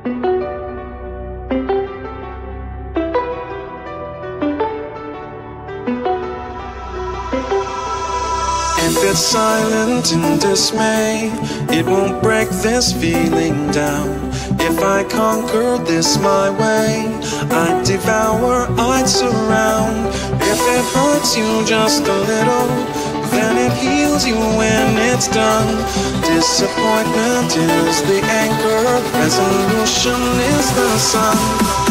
If it's silent in dismay, it won't break this feeling down. If I conquer this my way, I'd devour, I'd surround. If it hurts you just a little, then it heals you when it's done. Disappointment is the anchor, resolution is the sun.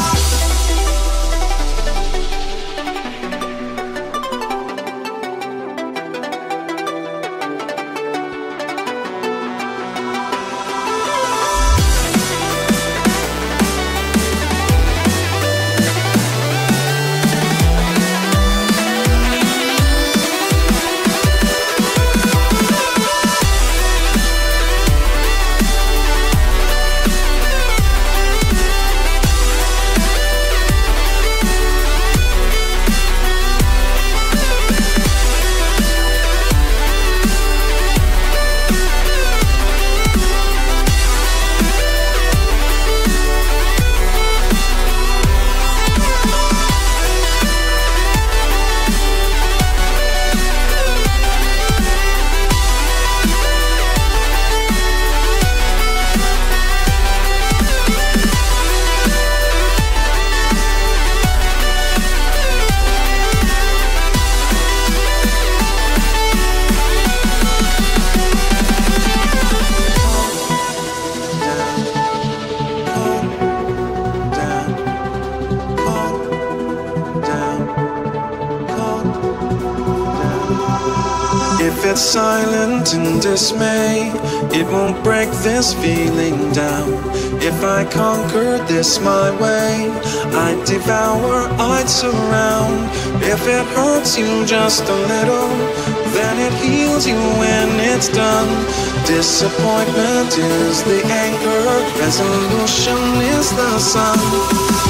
If it's silent in dismay, it won't break this feeling down. If I conquer this my way, I'd devour, I'd surround. If it hurts you just a little, then it heals you when it's done. Disappointment is the anchor, resolution is the sun.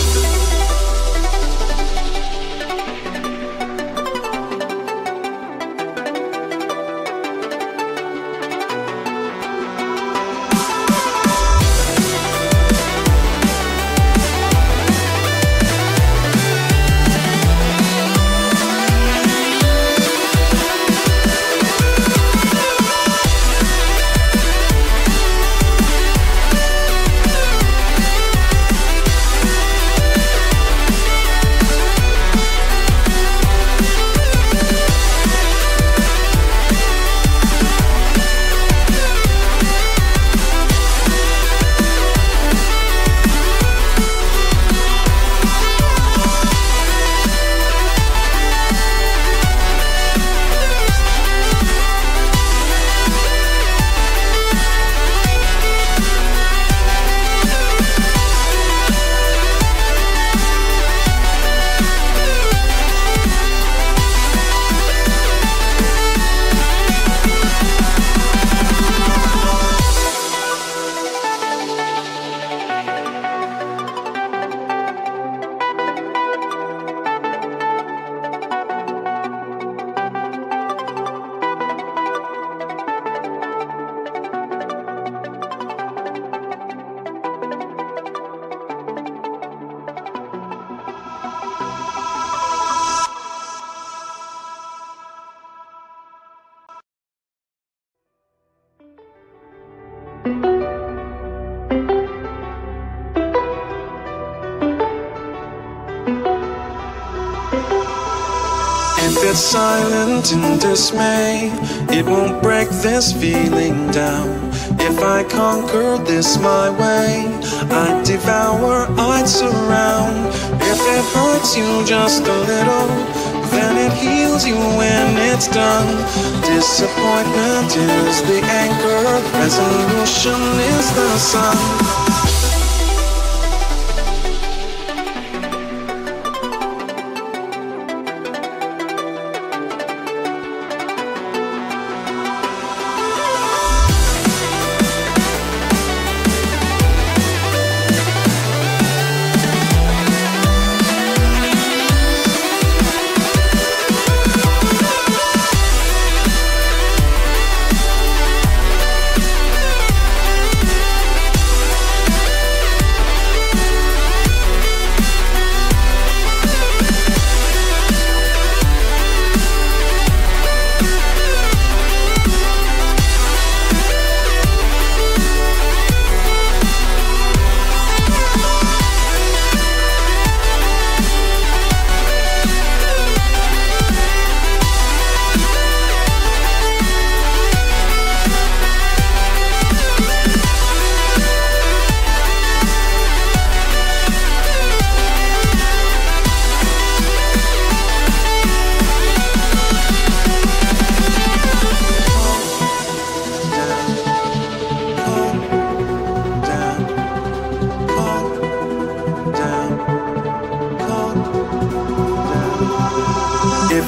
If it's silent in dismay, it won't break this feeling down. If I conquer this my way, I'd devour, I'd surround. If it hurts you just a little, then it heals you when it's done. Disappointment is the anchor, resolution is the sun.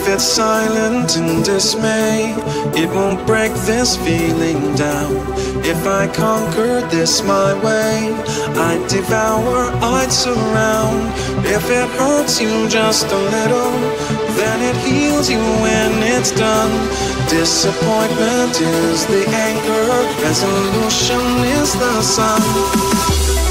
If it's silent in dismay, it won't break this feeling down. If I conquered this my way, I'd devour, I'd surround. If it hurts you just a little, then it heals you when it's done. Disappointment is the anchor, resolution is the sun.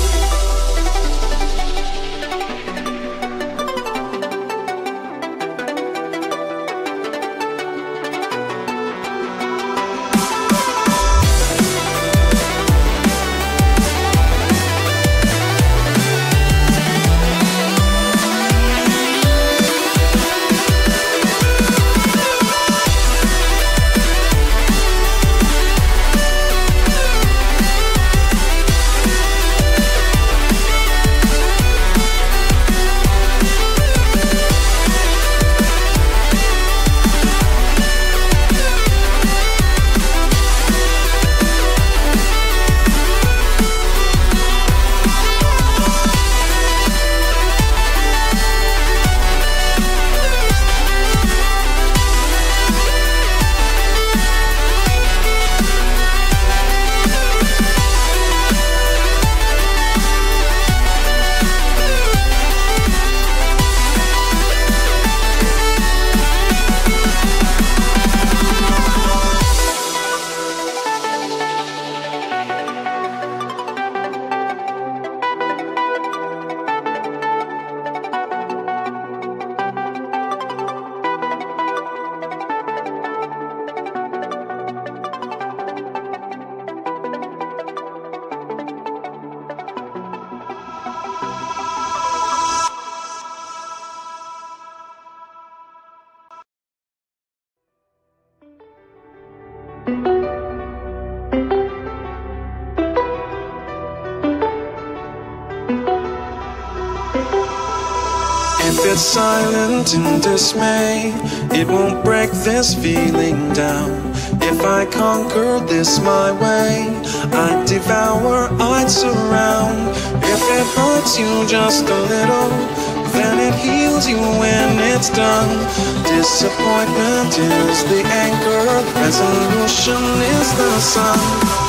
If it's silent in dismay, it won't break this feeling down. If I conquered this my way, I'd devour, I'd surround. If it hurts you just a little, then it heals you when it's done. Disappointment is the anchor, resolution is the sun.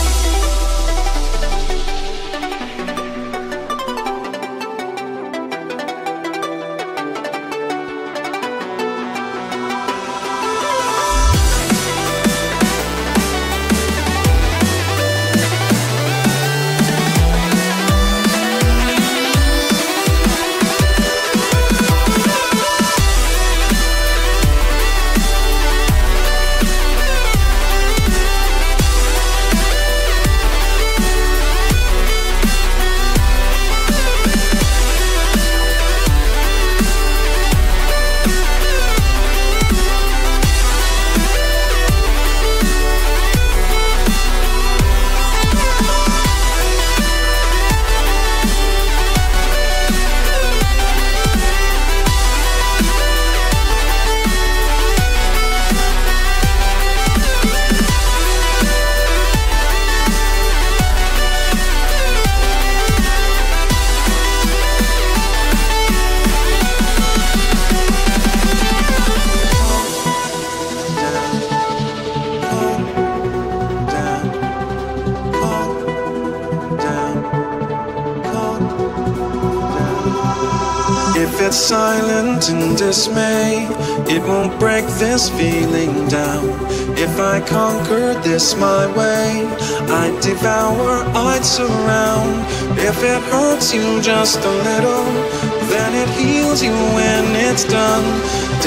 If it's silent in dismay, it won't break this feeling down. If I conquered this my way, I'd devour, I'd surround. If it hurts you just a little, then it heals you when it's done.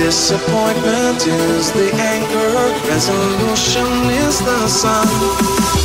Disappointment is the anchor, resolution is the sun.